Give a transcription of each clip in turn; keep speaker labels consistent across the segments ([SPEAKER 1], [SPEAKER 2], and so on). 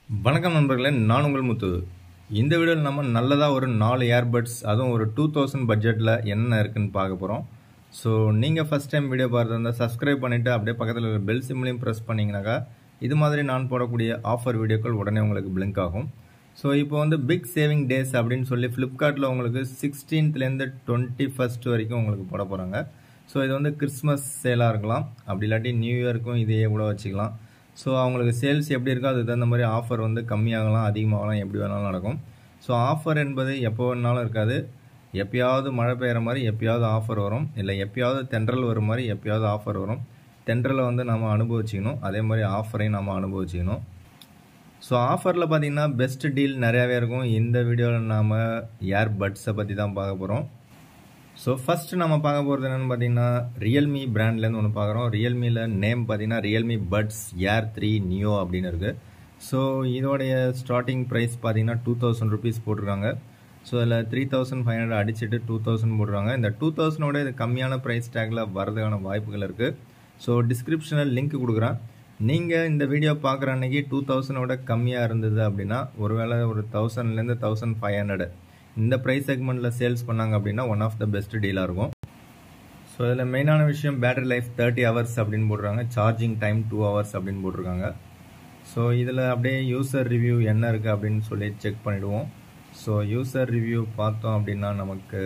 [SPEAKER 1] வணக்கம் நண்பர்களே, நான் உங்கள் முத்து. இந்த வீடியோவில் நம்ம நல்லதாக ஒரு 4 ஏர்பட்ஸ், அதுவும் ஒரு 2000 பட்ஜெட்டில் என்ன இருக்குன்னு பார்க்க போகிறோம். ஸோ நீங்கள் ஃபஸ்ட் டைம் வீடியோ பார்த்துருந்தா சப்ஸ்கிரைப் பண்ணிவிட்டு அப்படியே பக்கத்தில் இருக்கிற பெல் சிம்லையும் ப்ரெஸ் பண்ணிங்கனாக்கா இது மாதிரி நான் போடக்கூடிய ஆஃபர் வீடியோக்கள் உடனே உங்களுக்கு பிளிங்க் ஆகும். ஸோ இப்போ வந்து பிக் சேவிங் டேஸ் அப்படின்னு சொல்லி ஃப்ளிப்கார்ட்டில் உங்களுக்கு 16th to 21st வரைக்கும் உங்களுக்கு போட போகிறாங்க. ஸோ இது வந்து கிறிஸ்மஸ் சேலாக இருக்கலாம், அப்படி இல்லாட்டி நியூ இயருக்கும் இதையே கூட வச்சுக்கலாம். ஸோ அவங்களுக்கு சேல்ஸ் எப்படி இருக்கோ அதுக்கு தகுந்த மாதிரி ஆஃபர் வந்து கம்மியாகலாம், அதிகமாகலாம், எப்படி வேணாலும் நடக்கும். ஸோ ஆஃபர் என்பது எப்போ வேணாலும் இருக்காது. எப்பயாவது மழை பெய்கிற மாதிரி எப்பயாவது ஆஃபர் வரும், இல்லை எப்பயாவது தென்றல் வரும் மாதிரி எப்பயாவது ஆஃபர் வரும். தென்றலை வந்து நம்ம அனுபவிச்சிக்கணும், அதே மாதிரி ஆஃபரையும் நம்ம அனுபவிச்சிக்கணும். ஸோ ஆஃபரில் பார்த்திங்கன்னா பெஸ்ட் டீல் நிறையாவே இருக்கும். இந்த வீடியோவில் நாம் ஏர்பட்ஸை பற்றி தான் பார்க்க போகிறோம். ஸோ ஃபஸ்ட்டு நம்ம பார்க்க போகிறது என்னென்னு பார்த்தீங்கன்னா ரியல்மி பிராண்ட்லேருந்து ஒன்று பார்க்குறோம். ரியல்மியில் நேம் பார்த்தீங்கன்னா ரியல்மி பட்ஸ் ஏர் 3 நியோ அப்படின்னு இருக்குது. ஸோ இதோடைய ஸ்டார்டிங் ப்ரைஸ் பார்த்தீங்கன்னா 2000 rupees போட்டிருக்காங்க. ஸோ அதில் 3500 அடிச்சுட்டு 2000 போடுறாங்க. இந்த 2000 இது கம்மியான ப்ரைஸ் டேக்கில் வரதுக்கான வாய்ப்புகள் இருக்குது. ஸோ டிஸ்கிரிப்ஷனில் லிங்க் கொடுக்குறேன். நீங்கள் இந்த வீடியோ பார்க்குற அன்றைக்கி 2000 கம்மியாக இருந்தது அப்படின்னா ஒருவேளை ஒரு 1000 1500 இந்த ப்ரைஸ் செக்மெண்ட்டில் சேல்ஸ் பண்ணாங்க அப்படின்னா ஒன் ஆஃப் த பெஸ்ட் டீலாக இருக்கும். ஸோ இதில் மெயினான விஷயம் பேட்டரி லைஃப் 30 hours அப்படின்னு போடுறாங்க, சார்ஜிங் டைம் 2 hours அப்படின்னு போட்டிருக்காங்க. ஸோ இதில் அப்படியே யூசர் ரிவ்யூ என்ன இருக்குது அப்படின்னு சொல்லி செக் பண்ணிவிடுவோம். ஸோ யூசர் ரிவ்யூ பார்த்தோம் அப்படின்னா நமக்கு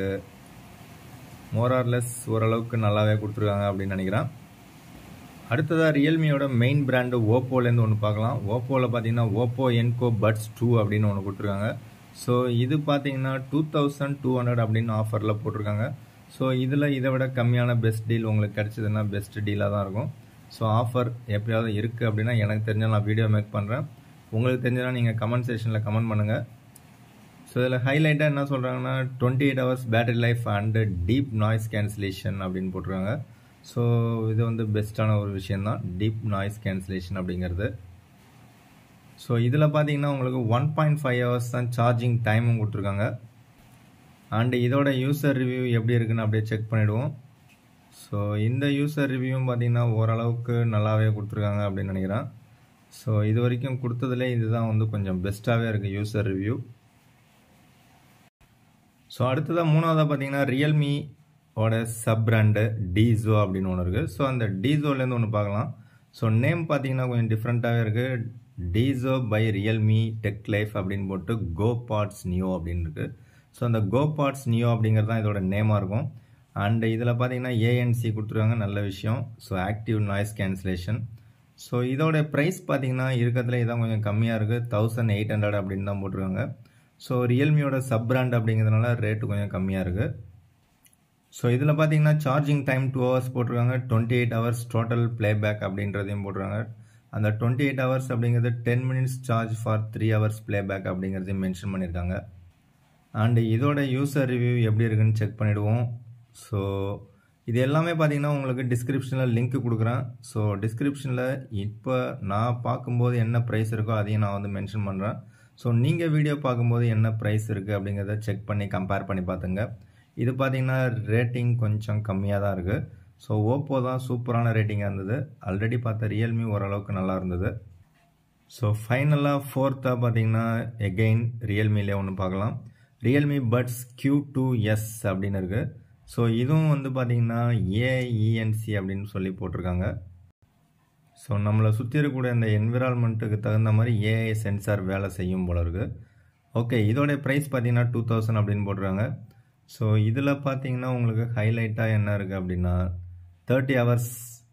[SPEAKER 1] மோரார்லெஸ் ஓரளவுக்கு நல்லாவே கொடுத்துருக்காங்க அப்படின்னு நினைக்கிறேன். அடுத்ததாக ரியல்மியோட மெயின் பிராண்டு ஓப்போலேருந்து ஒன்று பார்க்கலாம். ஓப்போவில் பார்த்தீங்கன்னா OPPO Enco Buds 2 அப்படின்னு ஒன்று கொடுத்துருக்காங்க. ஸோ இது பார்த்தீங்கன்னா 2200 அப்படின்னு ஆஃபரில் போட்டிருக்காங்க. ஸோ இதில் இதை விட கம்மியான பெஸ்ட் டீல் உங்களுக்கு கிடச்சிதுன்னா பெஸ்ட் டீலாக தான் இருக்கும். ஸோ ஆஃபர் எப்பயாவது இருக்குது அப்படின்னா எனக்கு தெரிஞ்சால் நான் வீடியோ மேக் பண்ணுறேன், உங்களுக்கு தெரிஞ்சதுன்னா நீங்கள் கமெண்ட் செக்ஷனில் கமெண்ட் பண்ணுங்கள். ஸோ இதில் ஹைலைட்டாக என்ன சொல்கிறாங்கன்னா 28 hours battery life and deep noise cancellation அப்படின்னு போட்டிருக்காங்க. ஸோ இது வந்து பெஸ்ட்டான ஒரு விஷயந்தான், டீப் நாய்ஸ் கேன்சலேஷன் அப்படிங்கிறது. ஸோ இதில் பார்த்தீங்கன்னா உங்களுக்கு 1.5 hours தான் சார்ஜிங் டைமும் கொடுத்துருக்காங்க. அண்டு இதோட யூசர் ரிவ்யூ எப்படி இருக்குன்னு அப்படியே செக் பண்ணிவிடுவோம். ஸோ இந்த யூசர் ரிவ்யூவும் பார்த்தீங்கன்னா ஓரளவுக்கு நல்லாவே கொடுத்துருக்காங்க அப்படின்னு நினைக்கிறேன். ஸோ இது வரைக்கும் கொடுத்ததுலே இதுதான் வந்து கொஞ்சம் பெஸ்ட்டாகவே இருக்குது யூசர் ரிவ்யூ. ஸோ அடுத்ததாக மூணாவதாக பார்த்தீங்கன்னா ரியல்மியோட சப் பிராண்டு DIZO அப்படின்னு ஒன்று இருக்குது. ஸோ அந்த DIZOலேருந்து ஒன்று பார்க்கலாம். ஸோ நேம் பார்த்தீங்கன்னா கொஞ்சம் டிஃப்ரெண்ட்டாகவே இருக்குது. DIZO by realme TechLife அப்படின்னு போட்டு GoPods Neo அப்படின்னு இருக்குது. ஸோ அந்த GoPods Neo அப்படிங்கிறது தான் இதோட நேமாக இருக்கும். அண்ட் இதில் பார்த்தீங்கன்னா ANC கொடுத்துருக்காங்க, நல்ல விஷயம். So active noise cancellation. So இதோட ப்ரைஸ் பார்த்தீங்கன்னா இருக்கிறதுல இதான் கொஞ்சம் கம்மியாக இருக்குது, 1800 அப்படின்னு தான் போட்டிருக்காங்க. ஸோ ரியல்மியோட சப் பிராண்ட் அப்படிங்கிறதுனால ரேட்டு கொஞ்சம் கம்மியாக இருக்குது. ஸோ இதில் பார்த்தீங்கன்னா சார்ஜிங் டைம் 2 hours போட்டிருக்காங்க, 28 hours டோட்டல் ப்ளேபேக் அப்படின்றதையும் போட்டிருக்காங்க. அந்த 28 hours அப்படிங்கிறது 10 minutes charge for 3 hours playback அப்படிங்கிறதையும் மென்ஷன் பண்ணியிருக்காங்க. அண்டு இதோட யூசர் ரிவ்யூ எப்படி இருக்குன்னு செக் பண்ணிவிடுவோம். ஸோ இது எல்லாமே பார்த்தீங்கன்னா உங்களுக்கு டிஸ்கிரிப்ஷனில் லிங்க் கொடுக்குறேன். ஸோ டிஸ்கிரிப்ஷனில் இப்போ நான் பார்க்கும்போது என்ன ப்ரைஸ் இருக்கோ அதையும் நான் வந்து மென்ஷன் பண்ணுறேன். ஸோ நீங்கள் வீடியோ பார்க்கும்போது என்ன ப்ரைஸ் இருக்குது அப்படிங்கிறத செக் பண்ணி கம்பேர் பண்ணி பார்த்துங்க. இது பார்த்தீங்கன்னா ரேட்டிங் கொஞ்சம் கம்மியாக தான் இருக்குது. ஸோ ஓப்போ தான் சூப்பரான ரேட்டிங்காக இருந்தது, ஆல்ரெடி பார்த்த ரியல்மி ஓரளவுக்கு நல்லா இருந்தது. ஸோ ஃபைனலாக ஃபோர்த்தாக பார்த்தீங்கன்னா எகெயின் ரியல்மிலே ஒன்று பார்க்கலாம். ரியல்மி பட்ஸ் Q2s அப்படின்னு இருக்குது. ஸோ இதுவும் வந்து பார்த்திங்கன்னா AENC அப்படின்னு சொல்லி போட்டிருக்காங்க. ஸோ நம்மளை சுற்றி இருக்கக்கூடிய அந்த என்விரான்மெண்ட்டுக்கு தகுந்த மாதிரி AI சென்சார் வேலை செய்யும் போல இருக்குது. ஓகே, இதோடைய ப்ரைஸ் பார்த்தீங்கன்னா 2000 அப்படின்னு போட்டிருக்காங்க. ஸோ இதில் பார்த்தீங்கன்னா உங்களுக்கு ஹைலைட்டாக என்ன இருக்குது அப்படின்னா 30 hours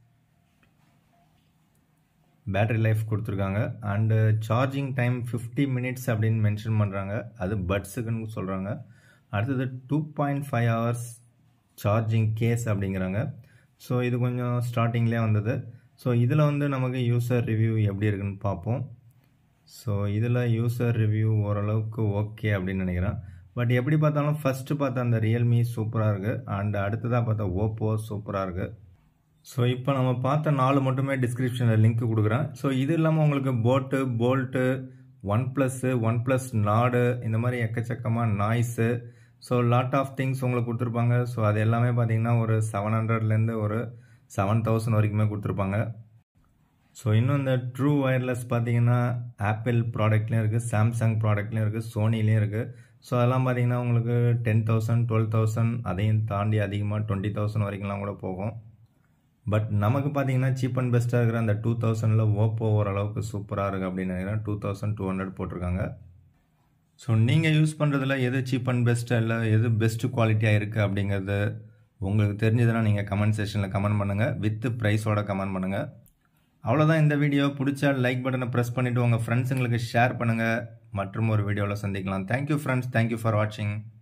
[SPEAKER 1] பேட்டரி லைஃப் கொடுத்துருக்காங்க. அண்டு சார்ஜிங் டைம் 50 minutes அப்படின்னு மென்ஷன் பண்ணுறாங்க, அது பட்ஸுக்குன்னு சொல்கிறாங்க. அடுத்தது 2.5 hours சார்ஜிங் கேஸ் அப்படிங்கிறாங்க. ஸோ இது கொஞ்சம் ஸ்டார்டிங்லேயே வந்தது. ஸோ இதில் வந்து நமக்கு யூசர் ரிவ்யூ எப்படி இருக்குன்னு பார்ப்போம். ஸோ இதில் யூசர் ரிவ்யூ ஓரளவுக்கு ஓகே அப்படின்னு நினைக்கிறேன். பட் எப்படி பார்த்தாலும் ஃபஸ்ட்டு பார்த்தா அந்த ரியல்மி சூப்பராக இருக்குது, அண்ட் அடுத்ததாக பார்த்தா ஓப்போ சூப்பராக இருக்குது. ஸோ இப்போ நம்ம பார்த்த 4 மட்டுமே டிஸ்கிரிப்ஷனில் லிங்க் கொடுக்குறேன். ஸோ இது இல்லாமல் உங்களுக்கு போல்ட்டு ஒன் ப்ளஸ் நாடு இந்த மாதிரி எக்கச்சக்கமாக noise, so lot of things உங்களுக்கு கொடுத்துருப்பாங்க. ஸோ அது எல்லாமே பார்த்தீங்கன்னா ஒரு 700லேருந்து ஒரு 7000 வரைக்குமே கொடுத்துருப்பாங்க. ஸோ இன்னும் இந்த ட்ரூ ஒயர்லெஸ் பார்த்தீங்கன்னா ஆப்பிள் ப்ராடக்ட்லேயும் இருக்குது, சாம்சங் ப்ராடக்ட்லேயும் இருக்குது, சோனிலையும் இருக்குது. ஸோ அதெல்லாம் பார்த்தீங்கன்னா உங்களுக்கு 10,000 12,000 அதையும் தாண்டி அதிகமாக 20,000 வரைக்கும்லாம் கூட போகும். பட் நமக்கு பார்த்தீங்கன்னா சீப் அண்ட் பெஸ்ட்டாக இருக்கிற அந்த 2000 ஓப்போ ஓரளவுக்கு சூப்பராக இருக்குது அப்படின்னு நினைக்கிறேன். 2200 போட்டிருக்காங்க. ஸோ நீங்கள் யூஸ் பண்ணுறதுல எது சீப் அண்ட் பெஸ்ட்டாக இல்லை எது பெஸ்ட்டு குவாலிட்டியாக இருக்குது அப்படிங்கிறது உங்களுக்கு தெரிஞ்சதுன்னா நீங்கள் கமெண்ட் செக்ஷனில் கமெண்ட் பண்ணுங்கள், வித் ப்ரைஸோட கமெண்ட் பண்ணுங்கள். அவ்வளோதான் இந்த வீடியோ. பிடிச்சா லைக் பட்டனை ப்ரெஸ் பண்ணிவிட்டு உங்கள் ஃப்ரெண்ட்ஸுங்களுக்கு ஷேர் பண்ணுங்கள். மற்றும் ஒரு வீடியோவில் சந்திக்கலாம். தேங்க்யூ ஃப்ரெண்ட்ஸ், தேங்க்யூ ஃபார் வாட்சிங்.